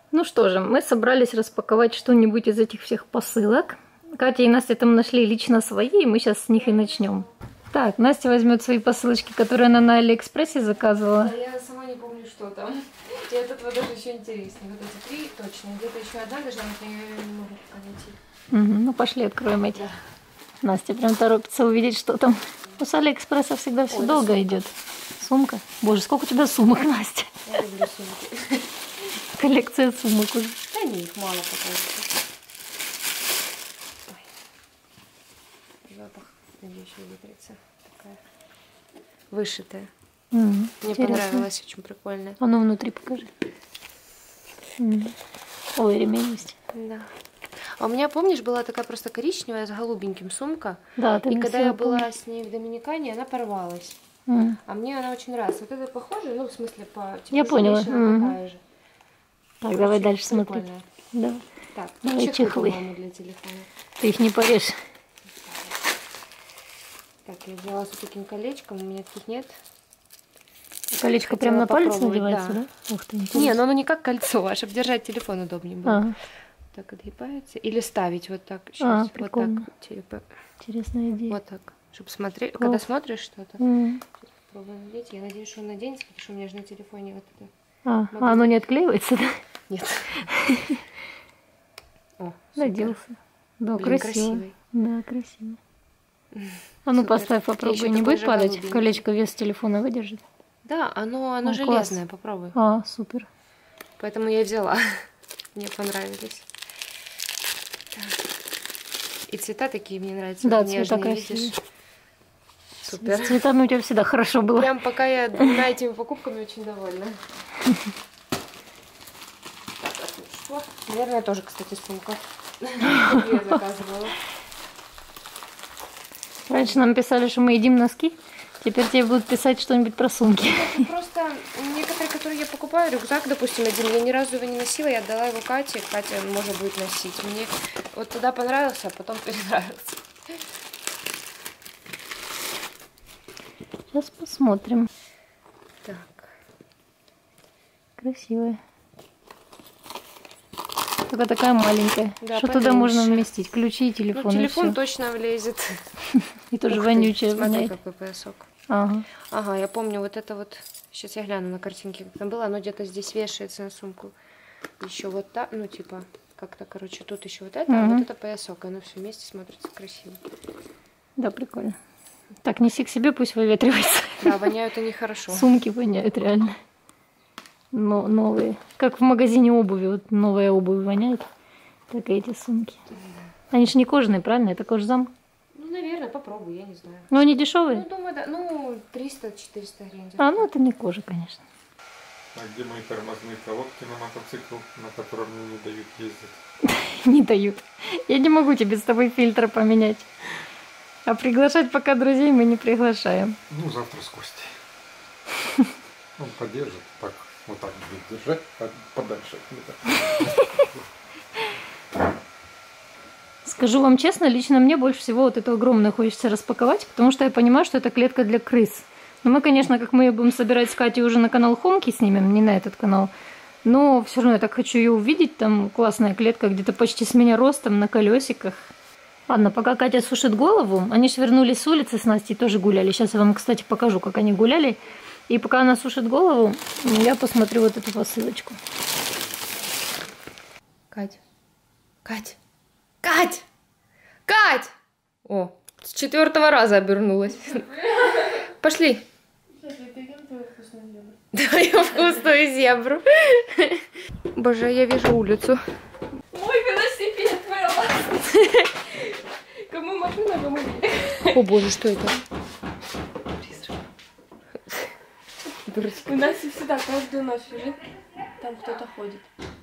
Ну что же, мы собрались распаковать что-нибудь из этих всех посылок. Катя и Настя там нашли лично свои, и мы сейчас с них и начнем. Так, Настя возьмет свои посылочки, которые она на Алиэкспрессе заказывала. Да, я сама не помню, что там. И от этого даже еще интереснее. Вот эти 3 точно. Где-то еще одна даже, я не могу пока найти. Ну пошли, откроем эти. Да. Настя прям торопится увидеть, что там. С Алиэкспресса всегда все долго сумка идет. Сумка? Боже, сколько у тебя сумок, Настя? Я люблю сумки. Коллекция сумок уже. Да не, их мало пока. Запах, надеюсь, не вытрется. Такая вышитая. Мне понравилось, очень прикольная. А ну внутри покажи. Ой, ремень есть. Да. А у меня, помнишь, была такая просто коричневая с голубеньким сумка. Да, ты и когда я была с ней в Доминикане, она порвалась. А мне она очень нравится. Вот это похоже, ну в смысле по типу, я поняла. Такая же. Так, очень давай дальше смотреть. Да. Так, давай чехлы для телефона. Ты их не порежь. Так, я взяла с таким колечком, у меня таких нет. Колечко прямо на палец надевается, да? Ух ты, интересно. Не, но оно не как кольцо, а чтобы держать телефон удобнее было. Так отгибается. Или ставить вот так. Сейчас, прикольно. Вот так. Типа. Интересная идея. Вот так. Чтобы смотреть, когда смотришь что-то. Сейчас попробую надеть. Я надеюсь, что он наденется, потому что у меня же на телефоне вот это. Оно не отклеивается, да? Нет. О, наделся. Да, блин, красиво. красивый. Да, красиво. А ну поставь, попробуй. Не будет падать? Колечко вес телефона выдержит? Да, оно железное, попробуй. Супер. Поэтому я и взяла. Мне понравились. И цвета такие мне нравятся. Да, цвета красивые. Супер. С цветами у тебя всегда хорошо было. Прям пока я двумя этими покупками очень довольна. Так, что? Наверное, тоже, кстати, сумка. Я заказывала. Раньше нам писали, что мы едим носки. Теперь тебе будут писать что-нибудь про сумки. Просто некоторые, которые я покупаю, рюкзак, допустим, один, я ни разу его не носила, я отдала его Кате, Катя может будет носить. Мне вот тогда понравился, а потом перенравился. Сейчас посмотрим. Так. Красивая. Только такая маленькая. Да, что туда можно вместить? Ключи и телефон. Ну, телефон точно влезет. И тоже вонючая. Смотри, какой поясок. Ага, я помню, вот это вот. Сейчас я гляну на картинке, как там было. Оно где-то здесь вешается на сумку. Еще вот так, ну типа, как-то, короче, тут еще вот это, а вот это поясок. Оно все вместе смотрится красиво. Да, прикольно. Так, неси к себе, пусть выветривается. Да, воняют они хорошо. Сумки воняют реально. Но новые. Как в магазине обуви. Вот новая обувь воняет. Так и эти сумки. Они же не кожаные, правильно? Это кожзам? Ну, наверное, попробуй, я не знаю. Но они дешевые? Ну, думаю, да. Ну, 300-400 гривен. Ну это не кожа, конечно. А где мои тормозные колодки на мотоцикл, на котором мне не дают ездить? Не дают. Я не могу тебе с тобой фильтр поменять. А приглашать пока друзей мы не приглашаем. Ну, завтра с Костей. Он поддержит, так, вот так будет держать, подальше. Скажу вам честно, лично мне больше всего вот это огромное хочется распаковать, потому что я понимаю, что это клетка для крыс. Но мы, конечно, как мы ее будем собирать с Катей, уже на канал Хомки снимем, не на этот канал. Но все равно я так хочу ее увидеть. Там классная клетка, где-то почти с меня ростом, на колесиках. Ладно, пока Катя сушит голову, они же вернулись с улицы с Настей, тоже гуляли. Сейчас я вам, кстати, покажу, как они гуляли. И пока она сушит голову, я посмотрю вот эту посылочку. Кать! Кать! Кать! Кать! О, с 4-го раза обернулась. Пошли. Твою вкусную зебру. Боже, я вижу улицу. Мой велосипед вылаз. Кому машина, кому нет. О боже, что это? У нас всегда каждую ночь лежит, там кто-то ходит.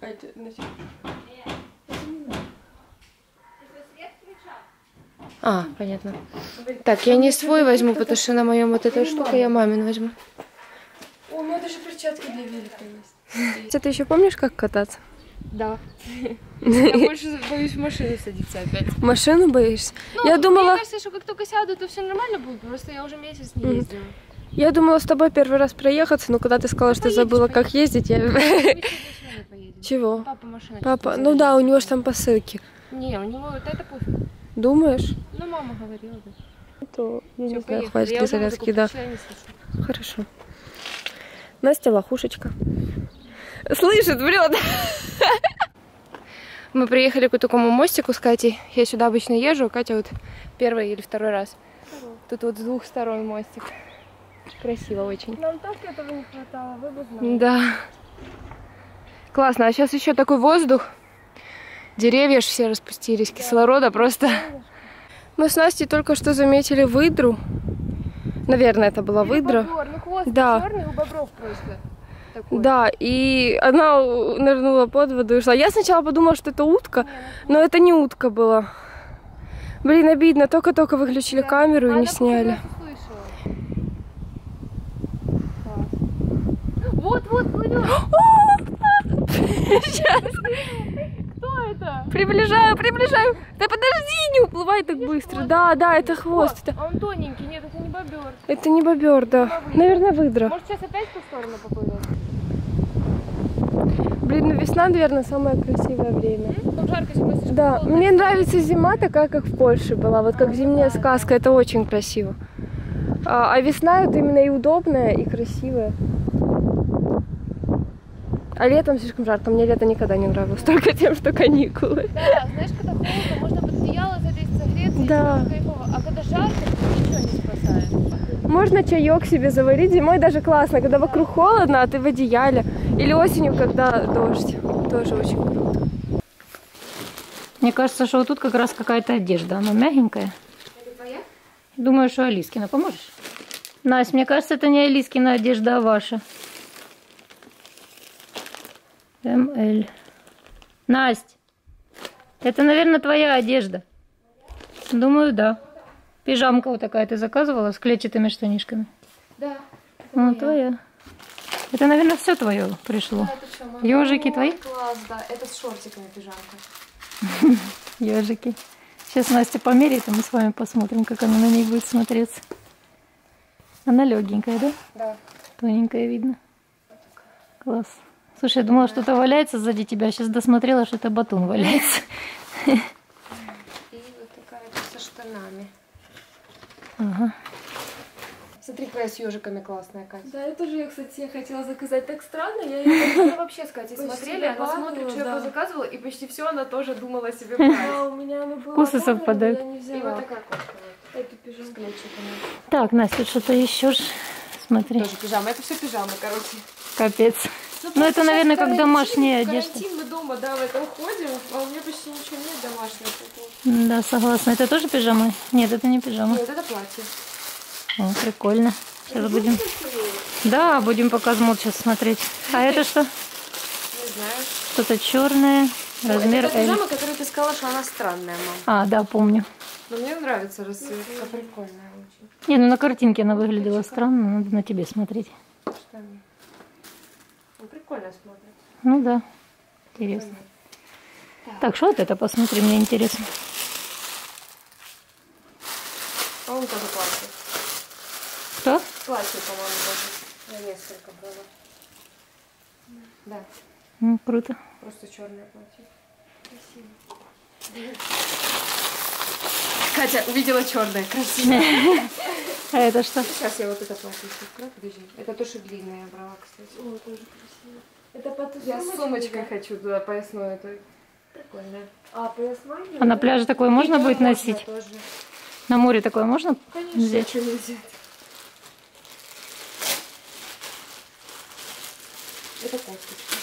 Понятно. Так, я не свой возьму, потому что на моем вот эта штука, я мамин возьму. О, ну даже перчатки для велика есть. Ты еще помнишь, как кататься? Да. Я больше боюсь в машину садиться опять. Машину боишься? Ну, я думала... Мне кажется, что как только сяду, то все нормально будет. Просто я уже месяц не ездила. Я думала с тобой первый раз проехаться, но когда ты сказала, что забыла, как ездить, я... Чего? Папа машина. Папа, ну да, у него же там посылки. Не, у него вот это пофиг. Думаешь? Ну, мама говорила, да. То, я не Всё, знаю, поехали. хватит Я ли уже зарядки, музыку да. включила, не слышу. Хорошо. Настя лохушечка. Слышит, врет. Мы приехали к такому мостику с Катей. Я сюда обычно езжу, а Катя вот первый или второй раз. Тут вот с двух сторон мостик. Красиво очень. Нам так этого не хватало, вы бы знали. Да. Классно. А сейчас еще такой воздух. Деревья ж все распустились, кислорода просто. Мы с Настей только что заметили выдру. Наверное, это была выдра. Бобер, ну хвост Да. черный, у бобров просто. Такой. Да, и она нырнула под воду и ушла. Я сначала подумала, что это утка, но это не утка была. Блин, обидно, только-только выключили камеру и не сняли. Вот, плывет. Сейчас. Кто это? Приближаю. Да подожди, не уплывай так быстро. Да, это хвост. Это, А он тоненький, нет, это не бобер. это не бобер, да. Наверное, выдра. Может, сейчас опять в ту сторону поплывет? Блин, ну весна, наверное, самое красивое время. Там жарко, сегодня слишком Да, холодно. мне нравится зима такая, как в Польше была, вот как зимняя сказка, это очень красиво. А весна это именно и удобная, и красивая. А летом слишком жарко, мне лето никогда не нравилось, только тем, что каникулы. Да, знаешь, когда холодно, можно под одеяло залезть, согреться, и Да. сразу кайфово. А когда жарко, то ничего не спасает. Можно чаек себе заварить, зимой даже классно, когда вокруг холодно, а ты в одеяле. Или осенью, когда дождь, тоже очень круто. Мне кажется, что вот тут как раз какая-то одежда. Она мягенькая. Это твоя? Думаю, что Алискина. Поможешь? Настя, мне кажется, это не Алискина одежда, а ваша. МЛ. Настя, это, наверное, твоя одежда. Думаю, да. Пижамка вот такая ты заказывала с клетчатыми штанишками. Да. Ну, твоя. Это, наверное, все твое пришло. Это всё моё. Ежики твои? Класс, да. Это с шортиками пижамка. Ежики. Сейчас Настя померяет, и мы с вами посмотрим, как она на ней будет смотреться. Она легенькая, да? Да. Тоненькая видно. Класс. Слушай, я думала, что-то валяется сзади тебя. Сейчас досмотрела, что это батон валяется. И вот такая со штанами. Ага. Смотри, какая с ежиками классная, Катя. Да, это же я, кстати, хотела заказать. Так странно, я Мы вообще с Катей Почти смотрели, она добавила, смотрит, что я да. позаказывала, и почти все она тоже думала себе брать. Да, у меня она была. Вкусы там, но совпадают. Я не И взяла. вот такая кофта вот, Эту пижаму. с клетчиками. Так, Настя, тут что-то еще ж. Смотри. Тоже пижама. Это все пижамы, короче. Капец. Ну, это, наверное, как домашняя одежда. Карантин, мы дома, да, в этом ходим, а у меня почти ничего нет домашнего такого. Да, согласна. Это тоже пижама? Нет, это не пижама. Нет, это платье. О, прикольно. Сейчас будем... Да, будем пока смотр сейчас смотреть. А это что? Не знаю. Что-то черное. Размер Это L. пижама, которую ты сказала, что она странная, мам. А, да, помню. Но мне нравится расцветка, прикольная очень. Не, ну на картинке она выглядела странно, надо на тебе смотреть. Штаны. Ну, прикольно смотрится. Ну да, интересно. Так, что вот это посмотрим, мне интересно. А он тоже платье. Что? Платье, по-моему, даже. Я несколько брала. Да, Круто. просто черное платье. Красиво. Катя увидела черное, красиво. А это что? Сейчас я вот это платье открою, подожди. Это тоже длинное я брала, кстати. О, тоже красиво. Это под Я с сумочкой хочу туда поясную эту. Прикольная. А, поясной? А на пляже такое можно будет носить? Тоже. На море такое можно Конечно, взять? что нельзя. Это кофточка.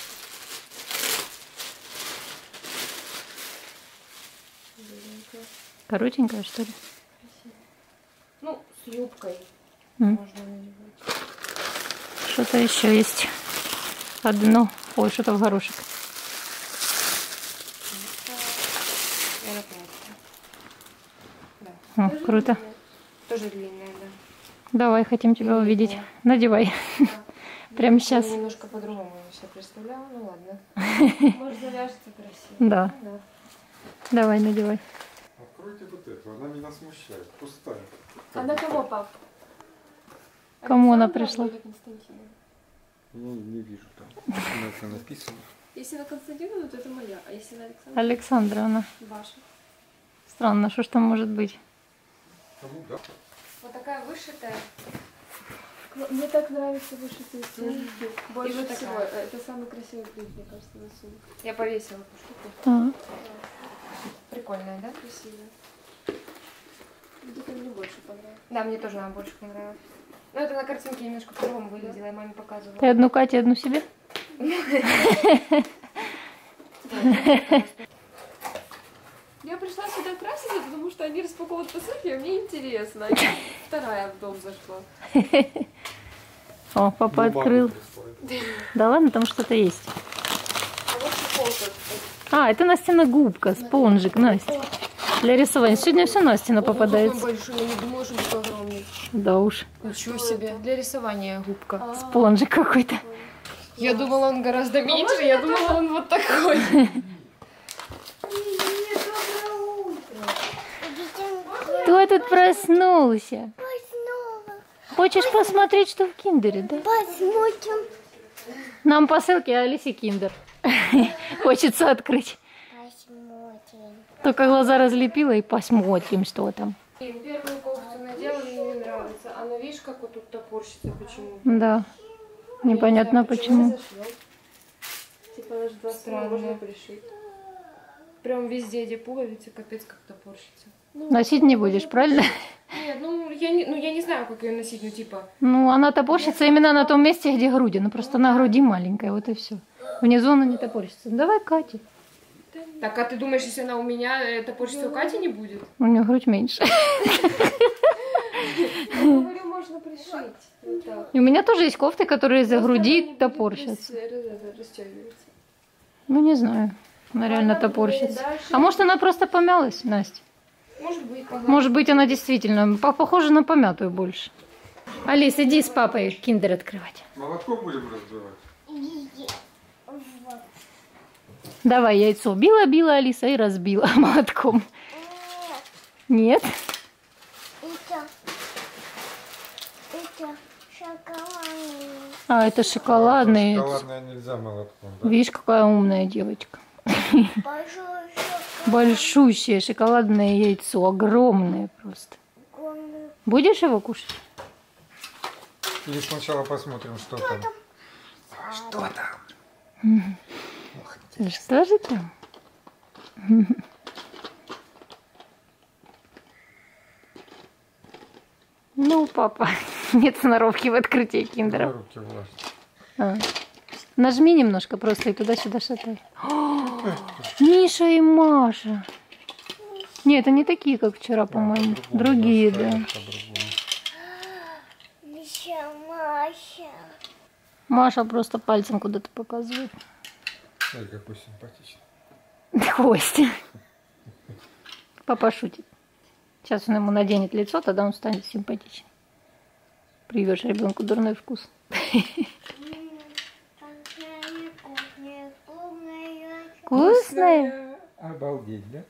Коротенькая, что ли? Ну, с юбкой М. можно надевать. Что-то еще есть. Одно. Ой, что-то в горошек. Это платье. Да. О, круто. Тоже длинная, да. Давай, хотим тебя увидеть. Надевай. Прямо сейчас. Я немножко по-другому все представляла, ну ладно. Может, завяжется красиво. Да. Да. Давай, надевай. Откройте вот эту, она меня смущает, пустая. А на кого, пап? Кому она Александра пришла? или Константина? Ну, не вижу там. Это написано. Если на Константиновну, то это моя, а если на Александровну? Александровна. Ваша. Странно, что ж там может быть? Кому, да? Вот такая вышитая. Мне так нравятся вышитые сумки. Больше вот всего. такая. Это самый красивый принт, мне кажется, на сумке. Я повесила эту штуку. А, Прикольная, да? Красивая. Где-то мне больше понравилось. Да, мне тоже она больше понравилась. Но это на картинке немножко по-другому выглядело, я маме показывала. ты одну Кате, одну себе? Я пришла сюда краситься, потому что они распаковывают посылки, а мне интересно. И вторая в дом зашла. О, папа открыл. Да ладно, там что-то есть. А вот чехол. А, это Настина губка, спонжик, Настя. Для рисования. Сегодня все Настина попадается. Он большой, я не думала, что такой огромный. Да уж, Ничего себе. Для рисования губка. спонжик какой-то. Я думала, он гораздо меньше, я думала, он вот такой. Кто тут проснулся? Хочешь посмотреть, что в киндере, да? Посмотрим. Нам посылки, а Алисе киндер. Хочется открыть. Посмотрим. Только глаза разлепила и посмотрим, что там. Первую кофту надела, мне не нравится. Она, видишь, как вот тут топорщится почему? Да, непонятно почему. Типа наш два Странно. можно пришить. Прям везде, где пуговицы, капец, как топорщится. Носить не будешь, правильно? Нет, я не знаю, как ее носить, ну типа. Ну, она топорщится именно на том месте, где груди. Ну, просто на груди маленькая, вот и все. Внизу она не топорщится. Давай, Катя. Так, а ты думаешь, если она у меня, топорщится у Кати не будет? У нее грудь меньше. Говорю, можно пришить. Вот так. И у меня тоже есть кофты, которые из-за груди топорщатся. Растягивается. Ну, не знаю. Она реально топорщится. А может, она просто помялась, Настя? Может быть, Может быть, она действительно похожа на помятую больше. Алис, иди с папой киндер открывать. Молотком будем разбивать? Давай яйцо. Била Алиса и разбила молотком. Нет? Это шоколадный. А, это шоколадное яйцо. Шоколадное нельзя молотком, да? Видишь, какая умная девочка. Большой Большущее шоколадное яйцо. Огромное просто. шоколадный. Будешь его кушать? Или сначала посмотрим, что там. Что там? Что же там? Ну, папа, нет сноровки в открытии киндеров. Руки власть. А. Нажми немножко просто и туда-сюда шатай. Миша и Маша. Нет, это не такие, как вчера, по-моему. Другие, да. Миша, Маша. Маша просто пальцем куда-то показывает. Ой, какой симпатичный. Костя. Папа шутит. Сейчас он ему наденет лицо, тогда он станет симпатичнее. Привешь ребенку дурной вкус. Вкусная? Обалдеть, да?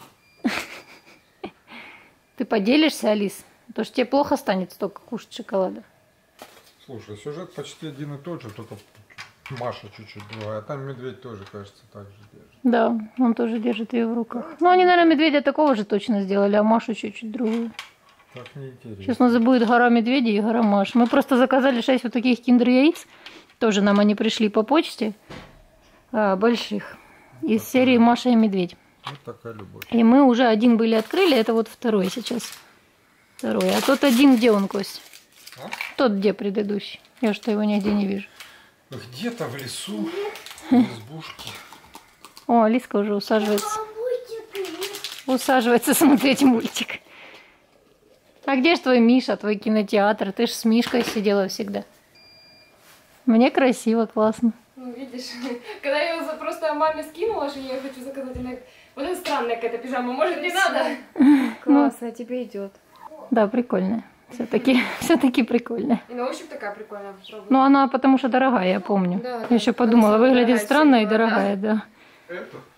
Ты поделишься, Алис? Потому что тебе плохо станет столько кушать шоколада. Слушай, сюжет почти один и тот же, только Маша чуть-чуть другая. А там медведь тоже, кажется, так же держит. Да, он тоже держит ее в руках. Ну, они, наверное, медведя такого же точно сделали, а Машу чуть-чуть другую. Так неинтересно. Сейчас у нас будет гора медведей и гора Маш. Мы просто заказали 6 вот таких киндер-яиц. Тоже нам они пришли по почте. Больших. Из серии «Маша и медведь». Вот такая любовь. И мы уже один были открыли, это вот второй сейчас. Второй. А тот один, где он, Кость? А? Тот где предыдущий? Я что его нигде не вижу. Где-то в лесу, в избушке. О, Алиска уже усаживается. Усаживается смотреть мультик. А где же твой Миша, твой кинотеатр? Ты ж с Мишкой сидела всегда. Мне красиво, классно. Ну, видишь, когда я ее просто маме скинула, что я хочу заказать, она говорит, вот это странная какая-то пижама, может, не надо? Классно, тебе идет. Да, прикольная. Все-таки прикольная. И на ощупь такая прикольная. Попробуй. Ну, она потому что дорогая, я помню. Да, Я да, еще подумала, она выглядит дорогая странно и всегда, дорогая, да. Это?